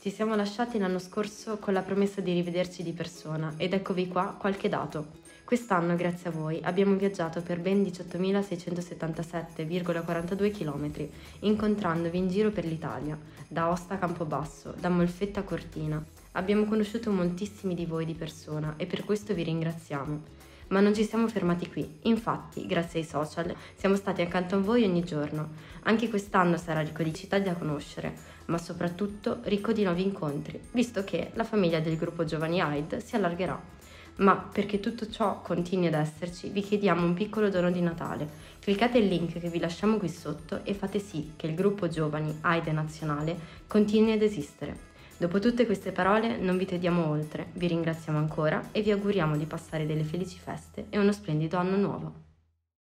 Ci siamo lasciati l'anno scorso con la promessa di rivederci di persona ed eccovi qua qualche dato. Quest'anno, grazie a voi, abbiamo viaggiato per ben 18.677,42 km, incontrandovi in giro per l'Italia, da Aosta a Campobasso, da Molfetta a Cortina. Abbiamo conosciuto moltissimi di voi di persona e per questo vi ringraziamo. Ma non ci siamo fermati qui, infatti, grazie ai social, siamo stati accanto a voi ogni giorno. Anche quest'anno sarà ricco di città da conoscere, ma soprattutto ricco di nuovi incontri, visto che la famiglia del gruppo Giovani Hyde si allargherà. Ma perché tutto ciò continui ad esserci, vi chiediamo un piccolo dono di Natale. Cliccate il link che vi lasciamo qui sotto e fate sì che il gruppo Giovani Hyde Nazionale continui ad esistere. Dopo tutte queste parole non vi tediamo oltre, vi ringraziamo ancora e vi auguriamo di passare delle felici feste e uno splendido anno nuovo.